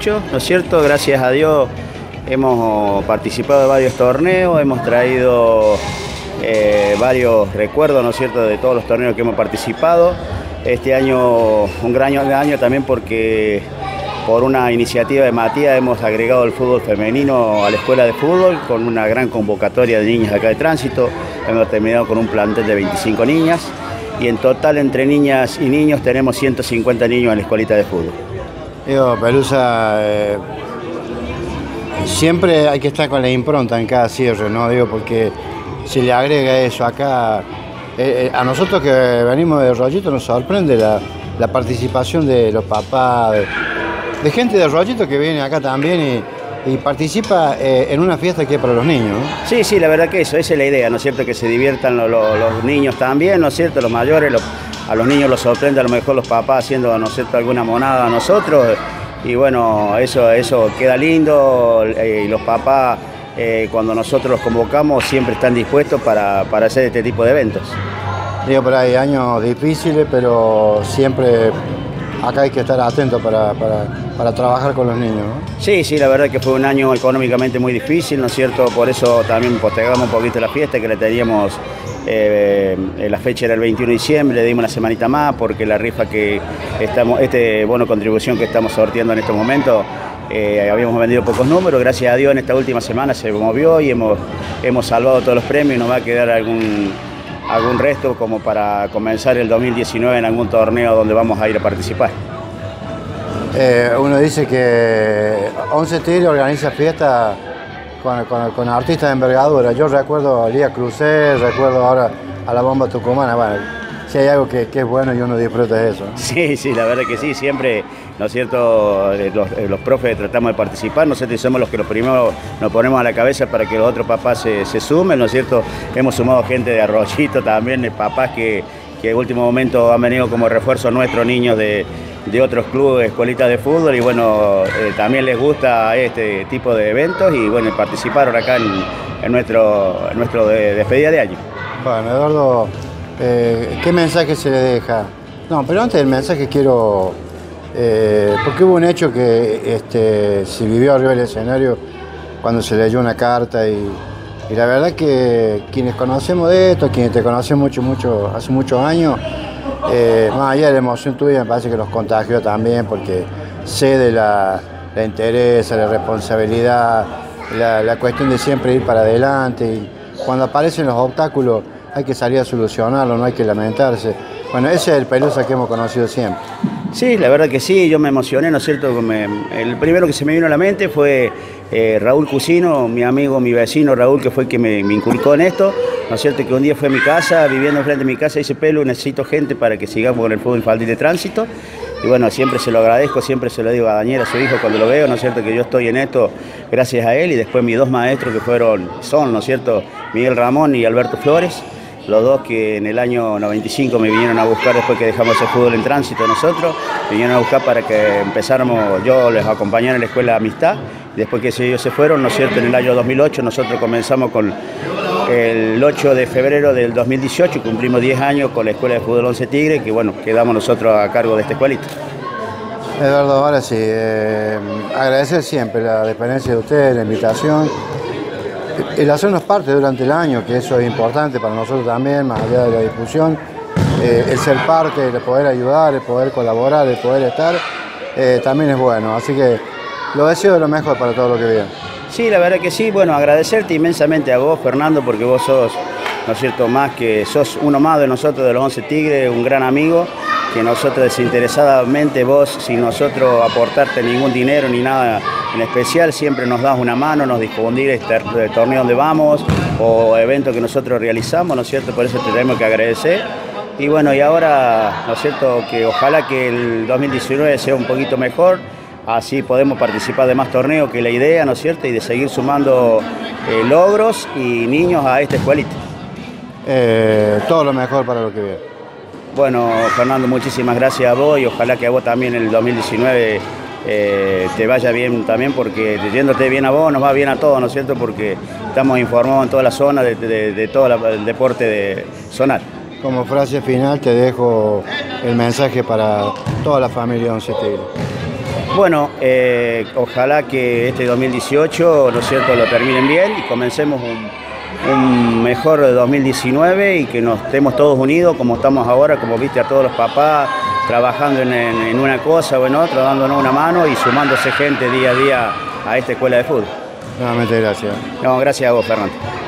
2018, ¿no es cierto? Gracias a Dios hemos participado de varios torneos, hemos traído varios recuerdos, ¿no es cierto?, de todos los torneos que hemos participado. Este año, un gran año también porque por una iniciativa de Matías hemos agregado el fútbol femenino a la escuela de fútbol con una gran convocatoria de niñas acá de Tránsito. Hemos terminado con un plantel de 25 niñas y en total entre niñas y niños tenemos 150 niños en la escuelita de fútbol. Digo, Pelusa, siempre hay que estar con la impronta en cada cierre, ¿no? Digo, porque si le agrega eso acá, a nosotros que venimos de Rollito nos sorprende la participación de los papás, de gente de Rollito que viene acá también y participa en una fiesta que es para los niños, ¿no? Sí, sí, la verdad que esa es la idea, ¿no es cierto? Que se diviertan los niños también, ¿no es cierto? Los mayores, a los niños los sorprende a lo mejor los papás haciendo, ¿no es cierto?, alguna monada a nosotros. Y bueno, eso queda lindo y los papás cuando nosotros los convocamos siempre están dispuestos para hacer este tipo de eventos. Digo, por ahí años difíciles, pero siempre acá hay que estar atento para trabajar con los niños, ¿no? Sí, sí, la verdad que fue un año económicamente muy difícil, ¿no es cierto? Por eso también postergamos un poquito la fiesta, que la teníamos, la fecha era el 21 de diciembre, le dimos una semanita más, porque la rifa que estamos, bono contribución que estamos sorteando en estos momentos, habíamos vendido pocos números. Gracias a Dios en esta última semana se movió y hemos salvado todos los premios y nos va a quedar algún resto como para comenzar el 2019 en algún torneo donde vamos a ir a participar. Uno dice que Once Tigres organiza fiestas con artistas de envergadura. Yo recuerdo a Lía Crucé, recuerdo ahora a la Bomba Tucumana. Bueno, si hay algo que es bueno y uno disfruta de eso. Sí, sí, la verdad que sí, siempre, ¿no es cierto?, los profes tratamos de participar, nosotros somos los que los primeros nos ponemos a la cabeza para que los otros papás se sumen, ¿no es cierto? Hemos sumado gente de Arroyito también, papás que en último momento han venido como refuerzo nuestros niños de otros clubes, escuelitas de fútbol, y bueno, también les gusta este tipo de eventos y bueno, participaron acá en nuestro despedida de año. Bueno, Eduardo, ¿qué mensaje se le deja? No, pero antes del mensaje quiero, porque hubo un hecho que se vivió arriba del escenario cuando se leyó una carta y la verdad que quienes conocemos de esto, quienes te conocen hace muchos años, más allá de la emoción tuya, me parece que los contagió también porque sé de la interés, la responsabilidad, la cuestión de siempre ir para adelante y cuando aparecen los obstáculos hay que salir a solucionarlo, no hay que lamentarse. Bueno, ese es el Pelusa que hemos conocido siempre. Sí, la verdad que sí, yo me emocioné, ¿no es cierto? El primero que se me vino a la mente fue Raúl Cusino, mi amigo, mi vecino Raúl, que fue el que me inculcó en esto, ¿no es cierto? Que un día fue a mi casa, viviendo enfrente de mi casa, dice: Pelu, necesito gente para que sigamos con el fútbol infantil de Tránsito. Y bueno, siempre se lo agradezco, siempre se lo digo a Daniel, a su hijo, cuando lo veo, ¿no es cierto?, que yo estoy en esto gracias a él, y después mis dos maestros que son, ¿no es cierto?, Miguel Ramón y Alberto Flores. Los dos que en el año 95 me vinieron a buscar después que dejamos el fútbol en Tránsito nosotros, me vinieron a buscar para que empezáramos, yo les acompañara en la escuela de amistad, después que ellos se fueron, ¿no es cierto?, en el año 2008 nosotros comenzamos con el 8 de febrero del 2018, cumplimos 10 años con la escuela de fútbol Once Tigres, que bueno, quedamos nosotros a cargo de esta escuelita. Eduardo, ahora sí, agradecer siempre la dependencia de ustedes, la invitación. El hacernos parte durante el año, que eso es importante para nosotros también, más allá de la discusión, el ser parte, el poder ayudar, el poder colaborar, el poder estar, también es bueno. Así que lo deseo de lo mejor para todo lo que viene. Sí, la verdad que sí. Bueno, agradecerte inmensamente a vos, Fernando, porque vos sos, ¿no es cierto?, sos uno más de nosotros, de los Once Tigres, un gran amigo, que nosotros desinteresadamente, vos, sin nosotros aportarte ningún dinero ni nada en especial, siempre nos das una mano, nos difundir este torneo donde vamos o eventos que nosotros realizamos, ¿no es cierto? Por eso te tenemos que agradecer. Y bueno, y ahora, ¿no es cierto?, que ojalá que el 2019 sea un poquito mejor, así podemos participar de más torneos, que es la idea, ¿no es cierto?, y de seguir sumando logros y niños a esta escuelita. Todo lo mejor para lo que viene. Bueno, Fernando, muchísimas gracias a vos y ojalá que a vos también el 2019 te vaya bien también, porque yéndote bien a vos nos va bien a todos, ¿no es cierto?, porque estamos informados en toda la zona de todo el deporte zonal. Como frase final te dejo el mensaje para toda la familia Once Tigres. Bueno, ojalá que este 2018, ¿no es cierto?, lo terminen bien y comencemos un mejor 2019 y que nos estemos todos unidos como estamos ahora, como viste a todos los papás trabajando en una cosa o en otra, dándonos una mano y sumándose gente día a día a esta escuela de fútbol. Nuevamente gracias. No, gracias a vos, Fernando.